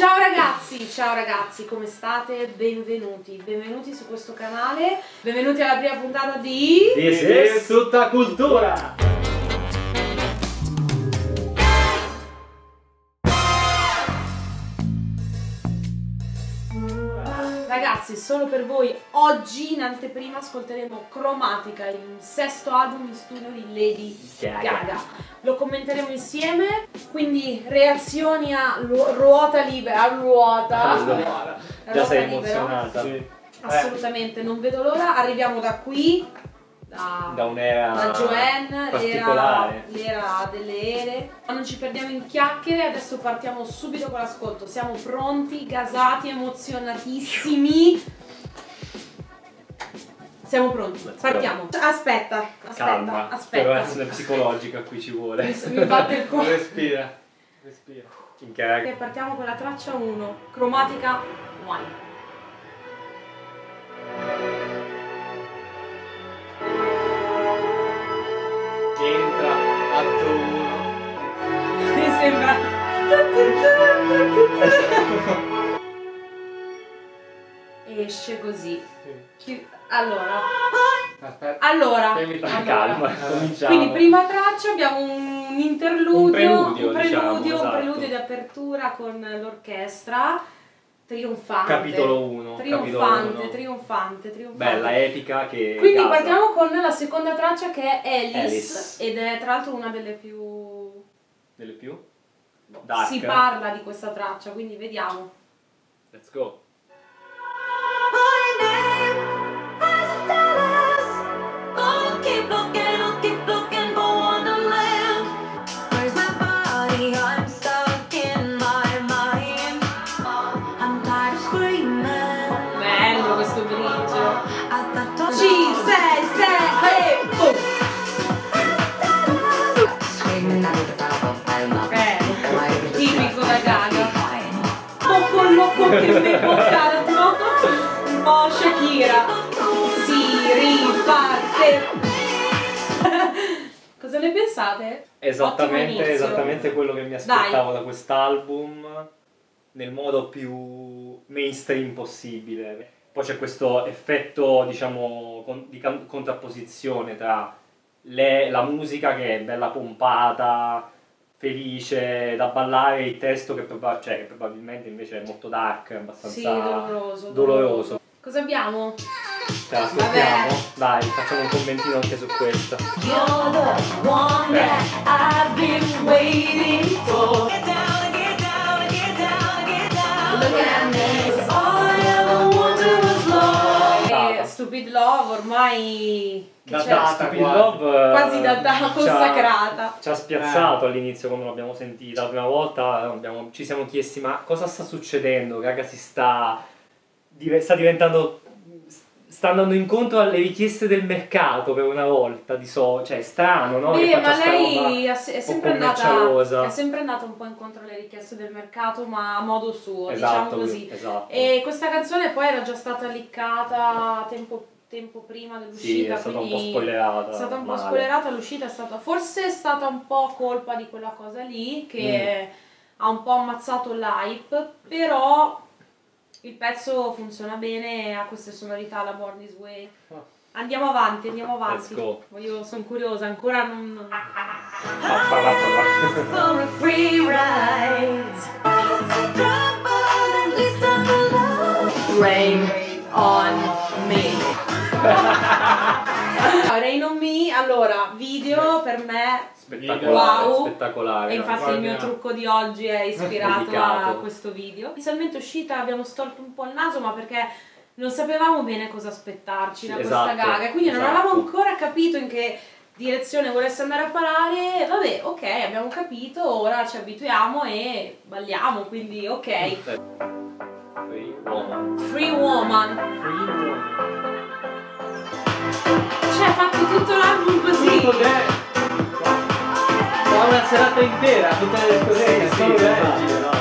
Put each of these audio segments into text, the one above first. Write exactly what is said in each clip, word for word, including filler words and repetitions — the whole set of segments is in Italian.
Ciao ragazzi, ciao ragazzi, come state? Benvenuti, benvenuti su questo canale, benvenuti alla prima puntata di... This is Tutta Cultura! Ragazzi, solo per voi, oggi in anteprima ascolteremo Chromatica, il sesto album in studio di Lady Gaga. Gaga. Lo commenteremo insieme, quindi reazioni a ruota libera, a ruota. Allora, già sei emozionata. Sì. Assolutamente, non vedo l'ora, arriviamo da qui, da, da un'era da Joanne, particolare, l'era delle ere. Ma non ci perdiamo in chiacchiere, adesso partiamo subito con l'ascolto. Siamo pronti, gasati, emozionatissimi. Siamo pronti, Let's partiamo. Go. Aspetta, aspetta, Calma, aspetta. Preparazione psicologica qui ci vuole. Mi, mi batte il cuore. Respira, respira. Ok, partiamo con la traccia uno, Chromatica uno. Entra, atto uno. Mi sembra... Esce così. Chi... Allora... Aspetta. Allora... allora. Calma, cominciamo. Quindi prima traccia abbiamo un interludio, un preludio, un preludio, diciamo, un esatto. preludio di apertura con l'orchestra. Trionfante. Capitolo uno. Trionfante, trionfante, trionfante. Bella, epica che... Quindi gasa. partiamo con la seconda traccia che è Alice, Alice. ed è tra l'altro una delle più... Delle più? Dark. Si parla di questa traccia, quindi vediamo. Let's go. Bello questo bridge. Ci sei, sei, e boom. Eh, tipico da Gaga. Poco loco che me boccando. Oh, Shakira. Si riparte. Cosa ne pensate? Esattamente, esattamente quello che mi aspettavo Dai. da quest'album, nel modo più mainstream possibile. Poi c'è questo effetto, diciamo, con, di can- contrapposizione tra le, la musica che è bella pompata, felice, da ballare, e il testo che, proba- cioè, che probabilmente invece è molto dark, abbastanza sì, doloroso, doloroso. doloroso. Cosa abbiamo? Ce l'ascoltiamo? Dai, facciamo un commentino anche su questo. You're the one that I've been waiting for. Get down, get down, get down, get down. Look at me. All I ever wanted was love. E Stupid Love ormai... Da data, Stupid Love quasi da data consacrata. Ci ha spiazzato eh. all'inizio quando l'abbiamo sentita la prima volta, abbiamo, ci siamo chiesti ma cosa sta succedendo? Gaga si sta, sta diventando... sta andando incontro alle richieste del mercato per una volta, di so, cioè è strano, no? Beh, ma lei è sempre, andata, è sempre andata un po' incontro alle richieste del mercato, ma a modo suo, esatto, diciamo così. Esatto. E questa canzone poi era già stata liccata tempo, tempo prima dell'uscita, sì, è stata quindi un po' spoilerata. È stata un po' spoilerata, l'uscita è stata, forse è stata un po' colpa di quella cosa lì, che mm. ha un po' ammazzato l'hype, però... il pezzo funziona bene, ha queste sonorità, la Born This Way. Andiamo avanti, andiamo avanti. Let's go. Io sono curiosa, ancora non... non... Rain on me. Rain on me, allora, video per me... Spettacolare, wow, spettacolare. E infatti il mio trucco di oggi è ispirato a questo video. Inizialmente uscita abbiamo storto un po' il naso, ma perché non sapevamo bene cosa aspettarci da esatto, questa Gaga, quindi esatto. non avevamo ancora capito in che direzione volesse andare a parare. Vabbè, ok, abbiamo capito, ora ci abituiamo e balliamo, quindi ok. Free Woman. Free Woman. Free Woman. Cioè, ha fatto tutto l'album così. Tutto una serata intera, tutte le discoteche, sì, solo sì, esatto.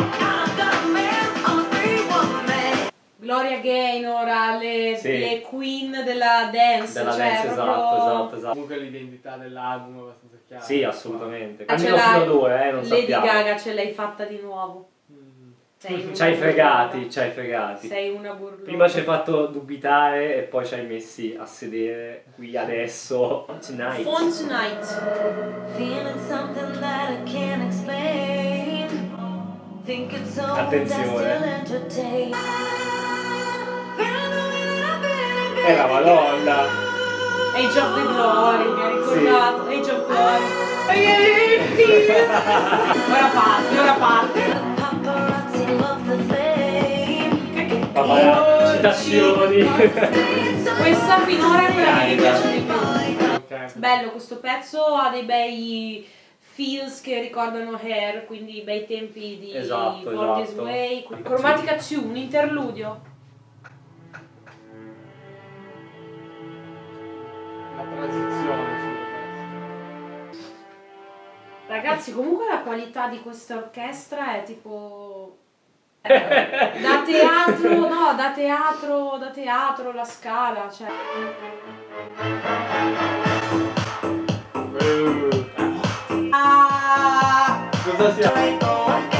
Gloria Gaynor, le, sì. le queen della dance, della cioè dance, proprio... esatto, esatto, esatto. Comunque l'identità dell'album è abbastanza chiara. Sì, assolutamente. Ah, Almeno fino a due, eh, non Lady sappiamo. Gaga ce l'hai fatta di nuovo. Mm. Ci hai fregati, ci hai fregati. Sei una burlona. Prima ci hai fatto dubitare e poi ci hai messi a sedere qui adesso. Tonight. Fun Tonight. Attenzione. È la Madonna. Age of the Glory, mi ha ricordato. Sì. Age of Glory. Ora parte, ora parte. Papà, citazioni. Questa finora è quella che mi piace di più. Ok. Bello, questo pezzo ha dei bei feels che ricordano Hair, quindi bei tempi di Esatto, Born This esatto. Way. Chromatica due, un interludio. La transizione su questo. Ragazzi, comunque la qualità di questa orchestra è tipo da teatro, no, da teatro, da teatro, la Scala, cioè. Ah, Cosa sia?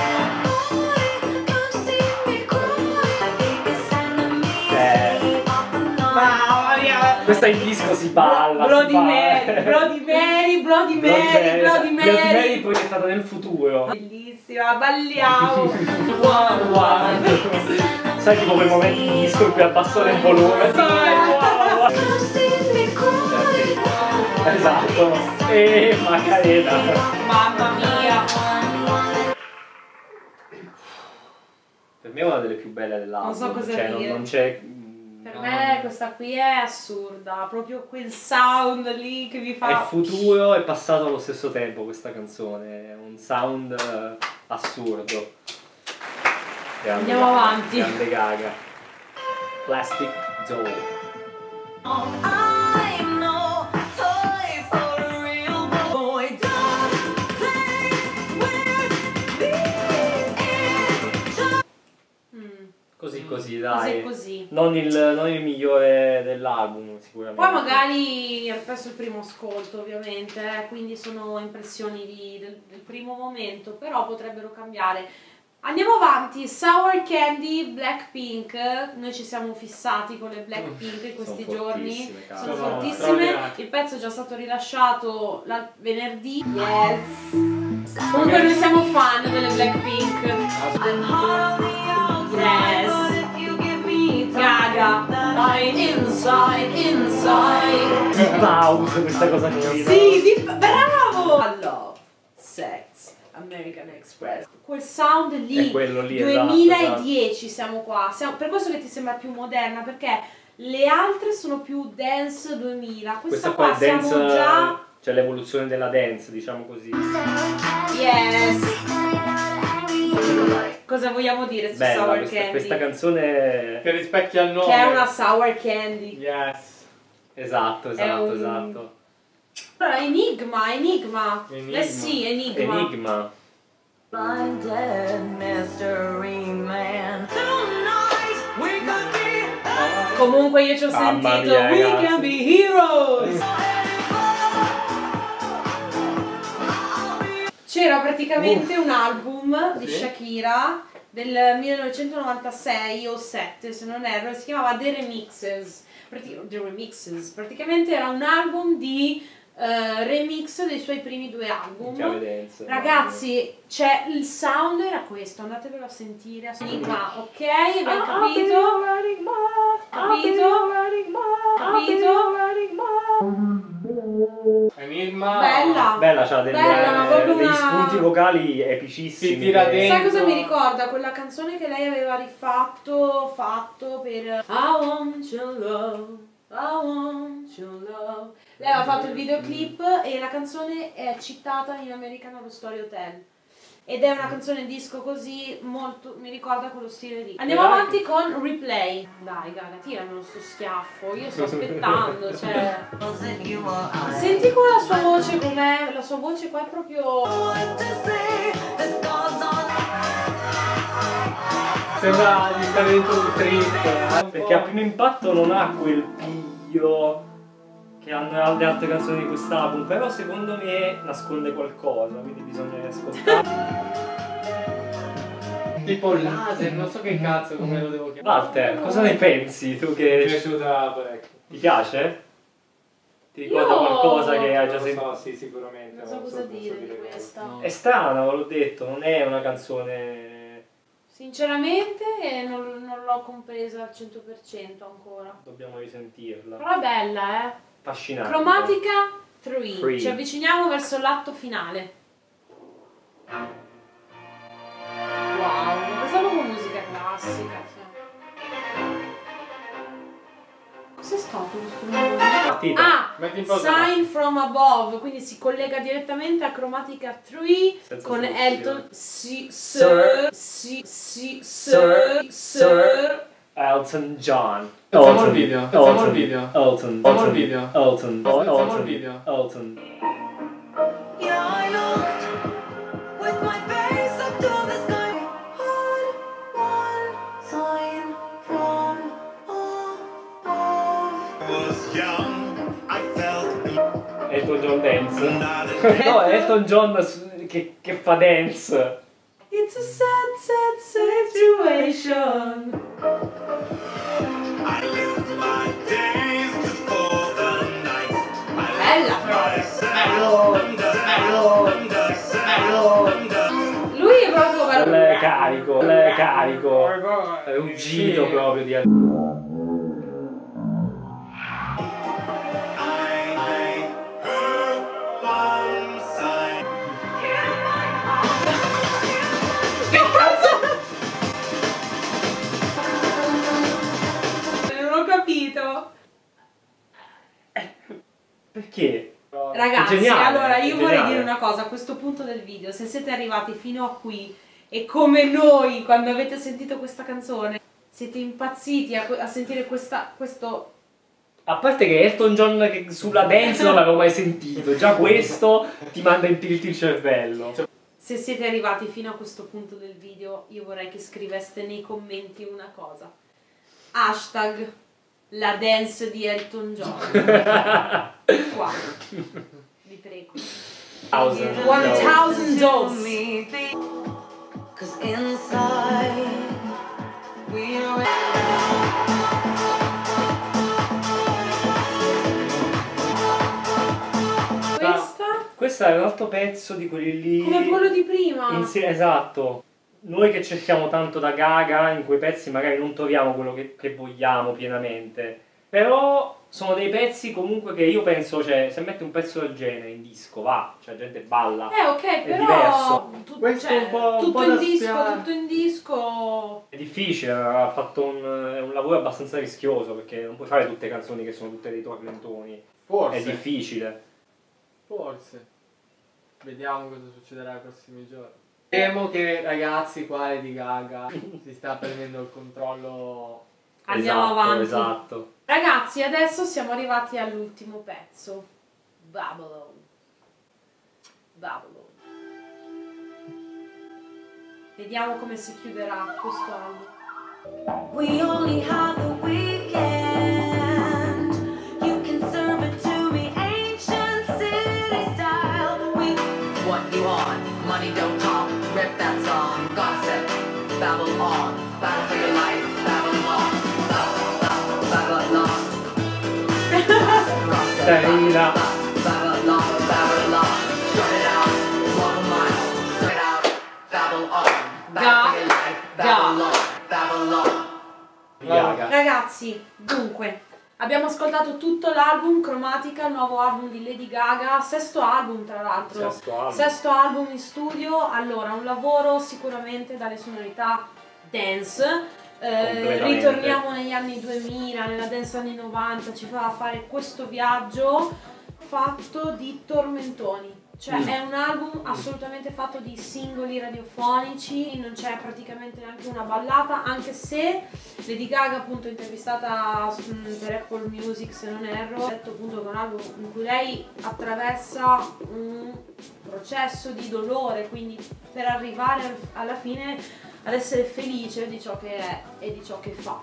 Questa in disco si balla. Bloody si balla. Mary, Bloody Mary, Bloody Mary, Bloody Mary. Bloody Mary proiettata nel futuro. Bellissima, balliamo. One, one. Sai tipo quei momenti di disco in cui abbassano il volume. Dai, wow. Esatto. E Macarena. Mamma mia. Per me è una delle più belle dell'album. Non so cosa cioè, dire. Non, non c'è. Per no, me questa qui è assurda, proprio quel sound lì che mi fa. È futuro e passato allo stesso tempo questa canzone. È un sound uh, assurdo. Grande, Andiamo avanti. Grande Gaga. Plastic Doll. Così così, dai. Così così. Non il, non il migliore dell'album, sicuramente. Poi magari ho perso il primo ascolto, ovviamente, eh, quindi sono impressioni di- del, del primo momento, però potrebbero cambiare. Andiamo avanti, Sour Candy, Blackpink. Noi ci siamo fissati con le Blackpink in questi Sono giorni. fortissime, cazzo. Sono Sono fortissime. straordinarie. Il pezzo è già stato rilasciato l'al- venerdì. Yes. Comunque noi siamo fan delle Blackpink. Yes. Gaga. Inside, inside. Deep House, questa cosa qui. Sì, di... bravo! Love, sex, American Express. Quel sound lì, È quello lì, esatto, duemiladieci siamo qua. Siamo... Per questo che ti sembra più moderna, perché le altre sono più dance duemila. Questa, Questa qua è siamo dance, già... cioè l'evoluzione della dance, diciamo così. Yes! Cosa vogliamo dire su Bella, Sour questa, Candy? questa canzone. Che rispecchia il nome. Che è una Sour Candy. Yes. Esatto, esatto, un- esatto. Allora, Enigma, Enigma. Enigma. Eh sì, Enigma. Enigma. Blinded mystery man. Tonight we could be Comunque io ci ho Mamma sentito mia, We ragazzi. can be heroes. C'era praticamente un album di Sì. Shakira del millenovecentonovantasei o sette se non erro, si chiamava The Remixes. Prati- The Remixes. Praticamente era un album di eh, remix dei suoi primi due album. Chiave dance. Ragazzi, c'è il sound era questo, andatevelo a sentire. Enigma, ok, abbiamo capito. Capito? Capito? Enigma. Bella. Bella, c'ha delle- Bella, ma proprio degli una- spunti vocali epicissimi. Si tira che- dentro. Sai cosa mi ricorda? Quella canzone che lei aveva rifatto, fatto per I want your love, I want your love. Lei aveva fatto il videoclip e la canzone è citata in American Horror Story Hotel. Ed è una canzone disco così, molto, mi ricorda quello stile lì. Andiamo Dai. avanti con Replay. Dai, Gaga, tiramelo sto schiaffo, io sto aspettando, cioè... you or I. Senti con la sua voce com'è, la sua voce qua è proprio... What to say? The scars on Sembra di stare dentro un trip. Perché a primo impatto non ha quel piglio che hanno le altre canzoni di quest'album, però secondo me nasconde qualcosa, quindi bisogna ascoltare. Tipo laser, non so che cazzo come lo devo chiamare. Walter, cosa ne pensi? Tu Mi è che piaciuta parecchio. ti piace? Ti ricorda Io- qualcosa che hai già Non sentito? lo so, sì, sicuramente. Non so non cosa non dire di cosa. questa. No. È strana, ve l'ho detto, non è una canzone. Sinceramente eh, non, non l'ho compresa al cento per cento ancora. Dobbiamo risentirla. Però è bella, eh. Affascinante. Cromatica tre. Three. Ci avviciniamo verso l'atto finale. Wow, questa è proprio musica classica. Cioè. Cos'è stato questo rumore? Partita. Ah, Metti in pausa. Sign from Above, quindi si collega direttamente a Cromatica tre Senza con soluzione. Elton si, Sir, si, si, Sir, Sir. Elton John. Facciamo il video, facciamo il video. Elton. Facciamo il Elton. video. Elton. Facciamo il Elton. video. Elton. Yeah, I looked with my face up to the sky. Heard one sign from above. Was young, I felt Elton John dance. not a No, Elton John su- che, che fa dance. It's a sad, sad situation. I lived my days just for the night. I Bella però. myself under, under, under. Lui è proprio Il bello. carico, il carico. È ruggito Sì. proprio di I, I heard one sign. Non ho capito. Perché? Ragazzi, È geniale, allora è io vorrei geniale. dire una cosa a questo punto del video. Se siete arrivati fino a qui e come noi quando avete sentito questa canzone siete impazziti a, a sentire questa, questo... A parte che Elton John che sulla dance non l'avevo mai sentito, già questo ti manda in tilt il cervello. Se siete arrivati fino a questo punto del video, io vorrei che scriveste nei commenti una cosa. Hashtag la dance di Elton John. Qua. Vi prego. Thousand. One thousand dollars. Me be- Cause inside we're Questa Questo è un altro pezzo di quelli lì. come quello di prima. Insie- esatto. Noi che cerchiamo tanto da Gaga, in quei pezzi magari non troviamo quello che, che vogliamo pienamente. Però sono dei pezzi comunque che io penso, cioè, se metti un pezzo del genere in disco, va, cioè la gente balla. Eh ok, però diverso. tu- Questo cioè, è un po'- un tutto po' in da disco, spiare. tutto in disco. È difficile, ha fatto un, è un lavoro abbastanza rischioso perché non puoi fare tutte canzoni che sono tutte dei tormentoni. Forse. È difficile. Forse. Vediamo cosa succederà nei prossimi giorni. Temo che ragazzi qua Lady Gaga si sta prendendo il controllo. Andiamo Esatto, avanti. Esatto. Ragazzi, adesso siamo arrivati all'ultimo pezzo. Babylon. Babylon. Vediamo come si chiuderà questo album. We only have the weekend. You can serve it to me, ancient city style. We what you want? Money don't talk. Rip that song. Gossip. Babble on. Battle for your life. Babylon. Babble, Babylon. Carina. Babylon. Babylon. Start it out. One mile. Start it out. Babble on. Battle for your life. Babylon. Babylon. Gaga. Ragazzi, dunque, abbiamo ascoltato tutto l'album Chromatica, il nuovo album di Lady Gaga, sesto album tra l'altro. Sesto album. Sesto album in studio. Allora, un lavoro sicuramente dalle sonorità dance. Eh, Completamente. ritorniamo negli anni duemila, nella dance anni novanta, ci fa fare questo viaggio fatto di tormentoni. Cioè Mm. è un album assolutamente fatto di singoli radiofonici, non c'è praticamente neanche una ballata, anche se Lady Gaga, appunto, intervistata su- per Apple Music se non erro, ha detto appunto che è un album in cui lei attraversa un processo di dolore, quindi per arrivare al- alla fine ad essere felice di ciò che è e di ciò che fa.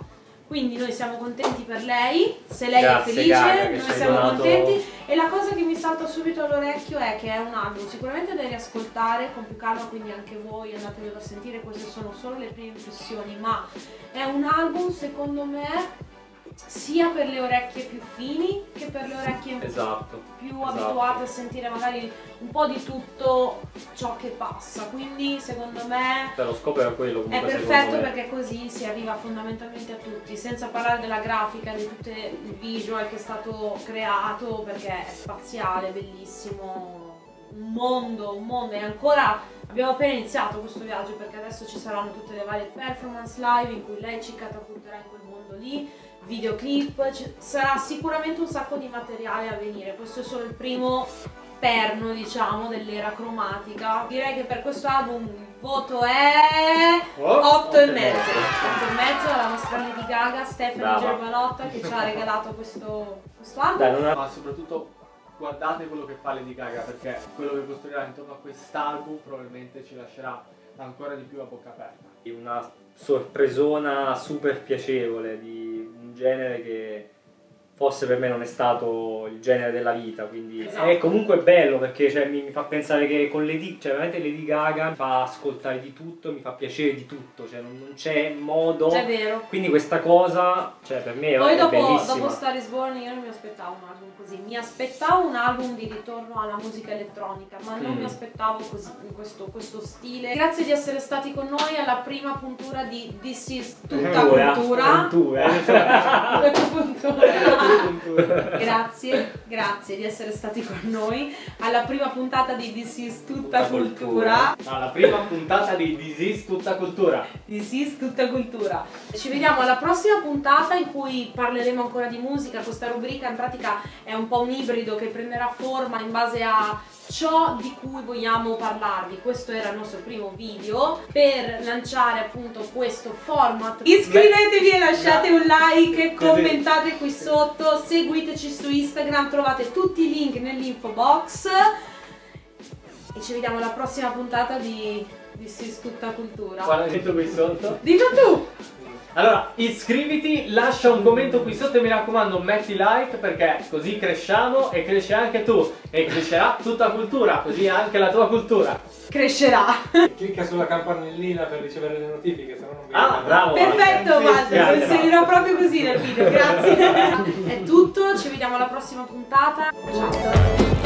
Quindi noi siamo contenti per lei, se lei Grazie, è felice, Gaga, che noi ci hai siamo donato- contenti. E la cosa che mi salta subito all'orecchio è che è un album sicuramente da riascoltare con più calma, quindi anche voi andatevelo a sentire, queste sono solo le prime impressioni, ma è un album secondo me sia per le orecchie più fini che per le orecchie Esatto. più esatto. abituate a sentire magari un po' di tutto ciò che passa, quindi secondo me Però lo scopo era quello è comunque, perfetto secondo me. perché così si arriva fondamentalmente a tutti, senza parlare della grafica, di tutto il visual che è stato creato, perché è spaziale, bellissimo, un mondo, un mondo e ancora abbiamo appena iniziato questo viaggio, perché adesso ci saranno tutte le varie performance live in cui lei ci catapulterà in quel mondo lì, videoclip, ci sarà sicuramente un sacco di materiale a venire. Questo è solo il primo perno, diciamo, dell'era cromatica. Direi che per questo album il voto è otto e mezzo. otto e mezzo alla nostra Lady Gaga, Stefani Brava. Germanotta, che ci ha regalato questo, questo album. Dai, non ha- Ma soprattutto guardate quello che fa Lady Gaga, perché quello che costruirà intorno a quest'album probabilmente ci lascerà ancora di più a bocca aperta. una sorpresona super piacevole di un genere che forse per me non è stato il genere della vita, quindi Esatto. è comunque bello perché cioè, mi, mi fa pensare che con Lady, cioè veramente Lady Gaga mi fa ascoltare di tutto, mi fa piacere di tutto, cioè non, non c'è modo, È vero. quindi questa cosa cioè, per me Poi è dopo, bellissima. dopo Star is Born io non mi aspettavo un album così, mi aspettavo un album di ritorno alla musica elettronica, ma non Mm. mi aspettavo così, in questo, questo stile. Grazie di essere stati con noi alla prima puntura di This is Tutta Cultura. Cultura. Cultura. Puntura. Grazie, grazie di essere stati con noi alla prima puntata di This is Tutta, Tutta Cultura. Cultura. Alla prima puntata di This is Tutta Cultura. This is Tutta Cultura. Ci vediamo alla prossima puntata in cui parleremo ancora di musica. Questa rubrica in pratica è un po' un ibrido che prenderà forma in base a ciò di cui vogliamo parlarvi. Questo era il nostro primo video per lanciare appunto questo format. Iscrivetevi e lasciate un like, Così. commentate qui sotto, seguiteci su Instagram, trovate tutti i link nell'info box e ci vediamo alla prossima puntata di This is Tutta Cultura. Guarda, detto qui sotto. Dillo tu! Allora, iscriviti, lascia un commento qui sotto e mi raccomando metti like, perché così cresciamo e cresci anche tu e crescerà tutta cultura, così anche la tua cultura. Crescerà! Clicca sulla campanellina per ricevere le notifiche, se no non vi Ah, bravo! Perfetto, Sì, guarda, grazie. lo inserirò proprio così nel video, grazie. È tutto, ci vediamo alla prossima puntata. Ciao!